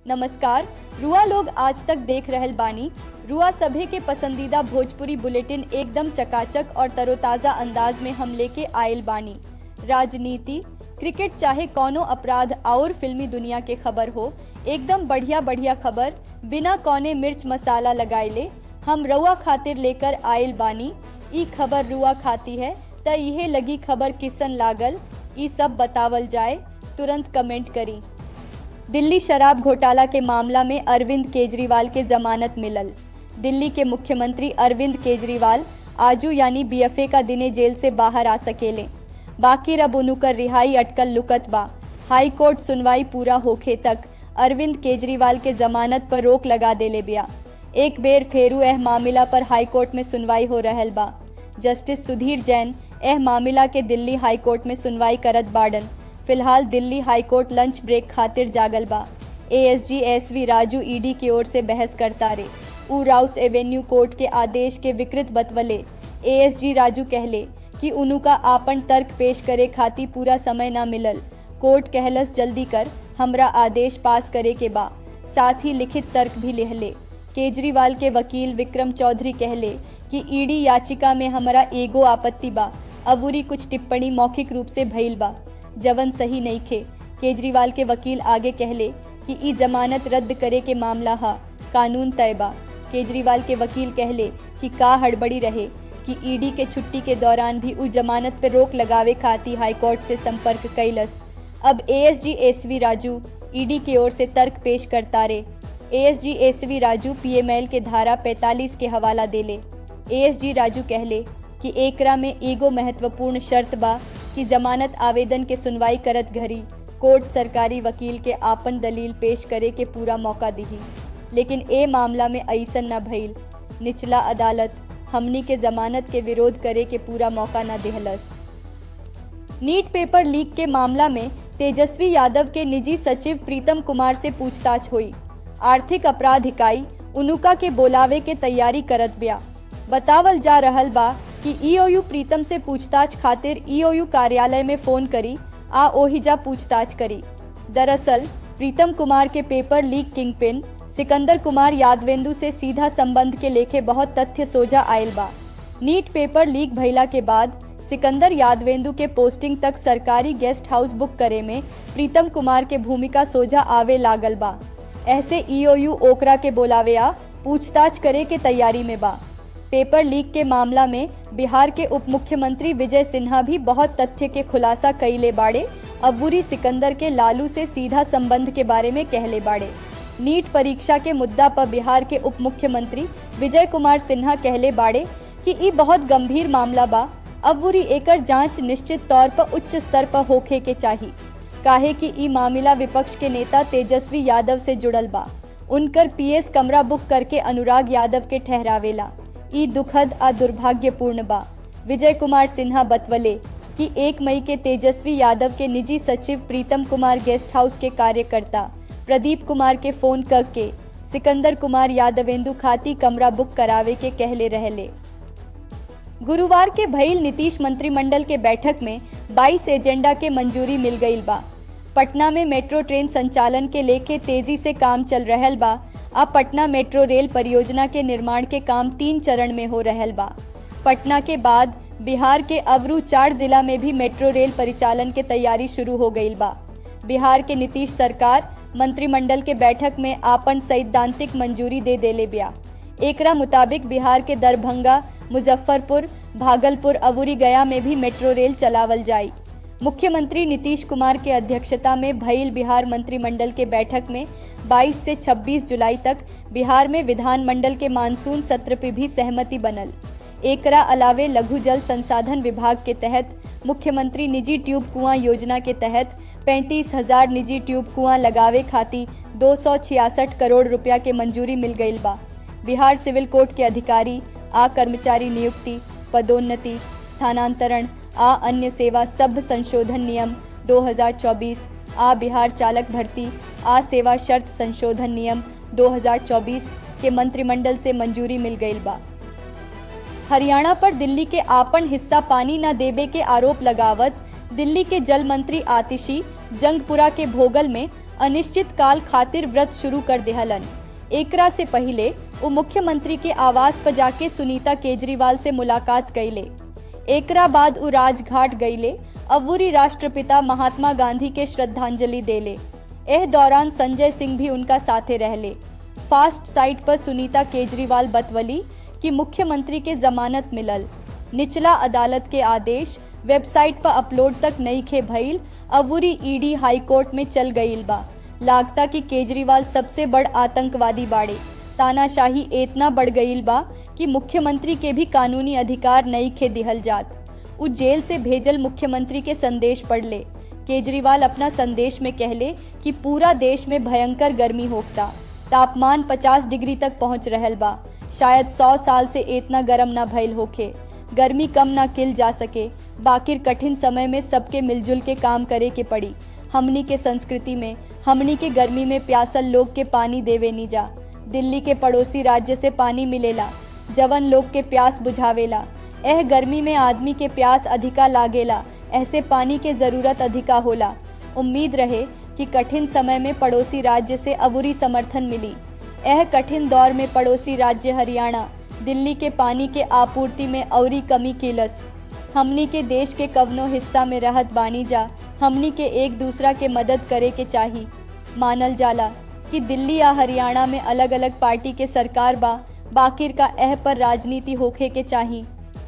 नमस्कार। रुआ लोग आज तक देख रहल बानी। रुआ सभे के पसंदीदा भोजपुरी बुलेटिन एकदम चकाचक और तरोताज़ा अंदाज में हम लेके आयल बानी। राजनीति, क्रिकेट चाहे कौनो अपराध और फिल्मी दुनिया के खबर हो, एकदम बढ़िया बढ़िया खबर बिना कौने मिर्च मसाला लगाइले हम रुआ खातिर लेकर आयल बानी। ई खबर रुआ खाती है त इहे लगी खबर किसन लागल, ई सब बतावल जाए, तुरंत कमेंट करी। दिल्ली शराब घोटाला के मामला में अरविंद केजरीवाल के जमानत मिलल। दिल्ली के मुख्यमंत्री अरविंद केजरीवाल आजू यानी बीएफए का दिने जेल से बाहर आ सकेले। बाकी रब उनुकर रिहाई अटकल लुकत बा। हाई कोर्ट सुनवाई पूरा होखे तक अरविंद केजरीवाल के जमानत पर रोक लगा देले बिया। एक बेर फेरू एह मामला पर हाई कोर्ट में सुनवाई हो रहल बा। जस्टिस सुधीर जैन एह मामला के दिल्ली हाई कोर्ट में सुनवाई करत बाड़न। फिलहाल Delhi high court lunch break खातिर जागल बा। एएसजी एसवी राजू ईडी की ओर से बहस करता रे। ऊ राउस एवेन्यू कोर्ट के आदेश के विकृत बतवले। एएसजी राजू कहले कि उनुका आपन तर्क पेश करे खातिर पूरा समय ना मिलल। कोर्ट कहलस जल्दी कर, हमरा आदेश पास करे के बा। साथ ही लिखित तर्क भी लिहले। केजरीवाल के वकील विक्रम चौधरी कहले कि ईडी याचिका में हमरा एगो आपत्ति बा, अबूरी कुछ टिप्पणी मौखिक रूप से भइल बा जवन सही नहीं खे। केजरीवाल के वकील आगे कहले कि ई जमानत रद्द करे के मामला हा, कानून तय बा। केजरीवाल के वकील कहले कि का हड़बड़ी रहे कि ईडी के छुट्टी के दौरान भी उ जमानत पर रोक लगावे खातिर हाईकोर्ट से संपर्क कैलस। अब एएसजी एसवी राजू ईडी की ओर से तर्क पेश करता रे। एएसजी एसवी राजू पीएमएल के धारा 45 के हवाला देले। एएसजी राजू कहले कि एकरा में एगो महत्वपूर्ण शर्त बा कि जमानत आवेदन के सुनवाई करत घड़ी कोर्ट सरकारी वकील के आपन दलील पेश करे के पूरा मौका दिही, लेकिन ए मामला में ऐसन न भइल। निचला अदालत हमनी के जमानत के विरोध करे के पूरा मौका न देहलस। नीट पेपर लीक के मामला में तेजस्वी यादव के निजी सचिव प्रीतम कुमार से पूछताछ हुई। आर्थिक अपराध इकाई उनुका के बोलावे के तैयारी करत बिया। बतावल जा रहल बा कि ईओयू प्रीतम से पूछताछ खातिर ईओयू कार्यालय में फोन करी आ ओहिजा पूछताछ करी। दरअसल प्रीतम कुमार के paper leak kingpin Sikandar Kumar Yadavendu से सीधा संबंध के लेखे बहुत तथ्य सोजा आयल बा। नीट पेपर लीक भइला के बाद सिकंदर यादवेंदु के पोस्टिंग तक सरकारी गेस्ट हाउस बुक करे में प्रीतम कुमार के भूमिका सोजा आवे लागल बा। ऐसे ईओयू ओकरा के बोलावे आ पूछताछ करे के तैयारी में बा। पेपर लीक के मामला में बिहार के उप मुख्यमंत्री विजय सिन्हा भी बहुत तथ्य के खुलासा कइले बाड़े। अबूरी सिकंदर के लालू से सीधा संबंध के बारे में कहले बाड़े। नीट परीक्षा के मुद्दा पर बिहार के उप मुख्यमंत्री विजय कुमार सिन्हा कहले बाड़े कि ई बहुत गंभीर मामला बा। अबूरी एकर जांच निश्चित तौर पर उच्च स्तर पर होखे के चाही, काहे कि ई मामला विपक्ष के नेता तेजस्वी यादव से जुड़ल बा। उनकर पीएस कमरा बुक करके अनुराग यादव के ठहरावेला। ई दुखद आ दुर्भाग्यपूर्ण बा। विजय कुमार सिन्हा बतवले कि 1 मई के तेजस्वी यादव के निजी सचिव प्रीतम कुमार गेस्ट हाउस के कार्यकर्ता प्रदीप कुमार के फोन करके सिकंदर कुमार यादवेंदु खाती कमरा बुक करावे के कहले रहले। गुरुवार के भइल नीतीश मंत्रिमंडल के बैठक में 22 एजेंडा के मंजूरी मिल गईल बा। पटना में मेट्रो ट्रेन संचालन के लेके तेजी से काम चल रहल बा। अब पटना मेट्रो रेल परियोजना के निर्माण के काम 3 चरण में हो रहल बा। पटना के बाद बिहार के अवरू 4 जिला में भी मेट्रो रेल परिचालन के तैयारी शुरू हो गईल बा। बिहार के नीतीश सरकार मंत्रिमंडल के बैठक में आपन सैद्धांतिक मंजूरी दे देले बिया। एकरा मुताबिक बिहार के दरभंगा, मुजफ्फरपुर, भागलपुर, अवूरी गया में भी मेट्रो रेल चलावल जाई। मुख्यमंत्री नीतीश कुमार के अध्यक्षता में भइल बिहार मंत्रिमंडल के बैठक में 22 से 26 जुलाई तक बिहार में विधानमंडल के मानसून सत्र पर भी सहमति बनल। एकरा अलावे लघु जल संसाधन विभाग के तहत मुख्यमंत्री निजी ट्यूब कुआं योजना के तहत 35,000 निजी ट्यूब कुआं लगावे खातिर 266 करोड़ रुपया के मंजूरी मिल गईल बा। बिहार सिविल कोर्ट के अधिकारी आ कर्मचारी नियुक्ति, पदोन्नति, स्थानांतरण आ अन्य सेवा सब संशोधन नियम 2024 आ बिहार चालक भर्ती आ सेवा शर्त संशोधन नियम 2024 के मंत्रिमंडल से मंजूरी मिल गईल बा। हरियाणा पर दिल्ली के आपन हिस्सा पानी न देवे के आरोप लगावत दिल्ली के जल मंत्री आतिशी जंगपुरा के भोगल में अनिश्चित काल खातिर व्रत शुरू कर देहलन। एकरा से पहले वो मुख्यमंत्री के आवास पर जाके सुनीता केजरीवाल से मुलाकात कैले। एकरा बाद वो राजघाट गईले, अवूरी राष्ट्रपिता महात्मा गांधी के श्रद्धांजलि देले। एह दौरान संजय सिंह भी उनका साथे रहले। फास्ट साइट पर सुनीता केजरीवाल बतवली कि मुख्यमंत्री के जमानत मिलल, निचला अदालत के आदेश वेबसाइट पर अपलोड तक नईखे भइल, अवूरी ईडी हाई कोर्ट में चल गईल बा। लागता कि केजरीवाल सबसे बड़ आतंकवादी बाड़े। तानाशाही इतना बढ़ गईल बा कि मुख्यमंत्री के भी कानूनी अधिकार नईखे दिहल जात। उ जेल से भेजल मुख्यमंत्री के संदेश पढ़ले। केजरीवाल अपना संदेश में कहले कि पूरा देश में भयंकर गर्मी होता, तापमान 50 डिग्री तक पहुंच रहल बा। शायद 100 साल से इतना गर्म ना भइल होखे। गर्मी कम ना किल जा सके, बाकिर कठिन समय में सबके मिलजुल के काम करे के पड़ी। हमनी के संस्कृति में हमनी के गर्मी में प्यासल लोग के पानी देवे नी जा। दिल्ली के पड़ोसी राज्य से पानी मिलेला, जवन लोग के प्यास बुझावेला। एह गर्मी में आदमी के प्यास अधिका लागेला, ऐसे पानी के जरूरत अधिका होला। उम्मीद रहे कि कठिन समय में पड़ोसी राज्य से अवूरी समर्थन मिली। एह कठिन दौर में पड़ोसी राज्य हरियाणा दिल्ली के पानी के आपूर्ति में औरी कमी किलस। हमनी के देश के कवनो हिस्सा में रहत बानी जा, हमनी के एक दूसरा के मदद करे के चाही। मानल जाला कि दिल्ली या हरियाणा में अलग अलग पार्टी के सरकार बा, बाकिर का एह पर राजनीति होखे के चाही।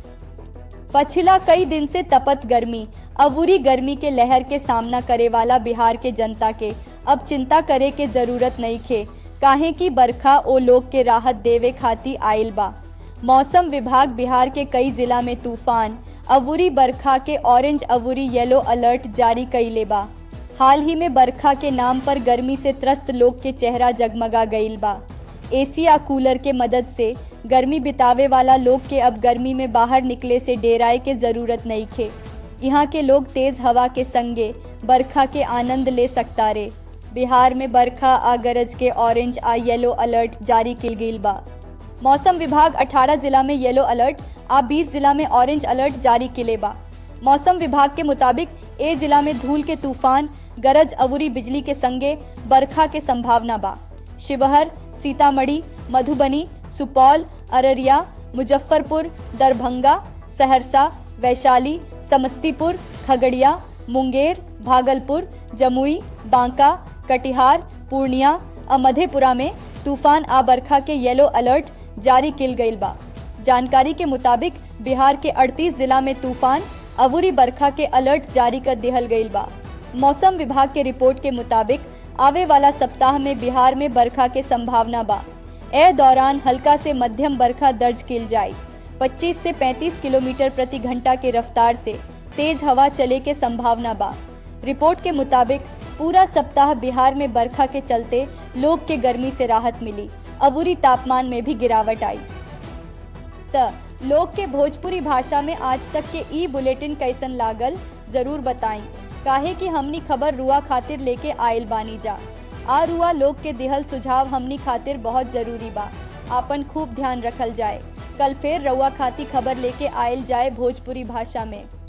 पछिला कई दिन से तपत गर्मी, अवूरी गर्मी के लहर के सामना करे वाला बिहार के जनता के अब चिंता करे के जरूरत नहीं खे, काहे कि बरखा ओ लोग के राहत देवे खाती आइल बा। मौसम विभाग बिहार के कई जिला में तूफान, अवूरी बरखा के ऑरेंज अवूरी येलो अलर्ट जारी कइले बा। हाल ही में बरखा के नाम पर गर्मी से त्रस्त लोग के चेहरा जगमगा गईल बा। एसी या कूलर के मदद से गर्मी बितावे वाला लोग के अब गर्मी में बाहर निकले से डेराए के जरूरत नहीं खे। यहाँ के लोग तेज हवा के संगे बरखा के आनंद ले सकता रे। बिहार में बरखा आ गरज के ऑरेंज आ येलो अलर्ट जारी किल गईल बा। मौसम विभाग 18 जिला में येलो अलर्ट आ 20 जिला में ऑरेंज अलर्ट जारी किले बा। मौसम विभाग के मुताबिक ए जिला में धूल के तूफान, गरज अवूरी बिजली के संगे बरखा के संभावना बा। शिवहर, सीतामढ़ी, मधुबनी, सुपौल, अररिया, मुजफ्फरपुर, दरभंगा, सहरसा, वैशाली, समस्तीपुर, खगड़िया, मुंगेर, भागलपुर, जमुई, बांका, कटिहार, पूर्णिया और मधेपुरा में तूफान आ बरखा के येलो अलर्ट जारी किल गईल बा। जानकारी के मुताबिक बिहार के 38 जिला में तूफान, अवूरी बरखा के अलर्ट जारी कर दिहल गईल बा। मौसम विभाग के रिपोर्ट के मुताबिक आवे वाला सप्ताह में बिहार में बरखा के संभावना बा। ए दौरान हल्का से मध्यम बरखा दर्ज किल जाए। 25 से 35 किलोमीटर प्रति घंटा के रफ्तार से तेज हवा चले के संभावना बा। रिपोर्ट के मुताबिक पूरा सप्ताह बिहार में बरखा के चलते लोग के गर्मी से राहत मिली, अवूरी तापमान में भी गिरावट आई। लोग के भोजपुरी भाषा में आज तक के ई बुलेटिन कैसन लागल जरूर बताई, काहे कि हमनी खबर रुआ खातिर लेके आयल बानी जा। आ रुआ लोग के दिहल सुझाव हमनी खातिर बहुत जरूरी बा। आपन खूब ध्यान रखल जाए। कल फिर रुआ खातिर खबर लेके आयल जाए भोजपुरी भाषा में।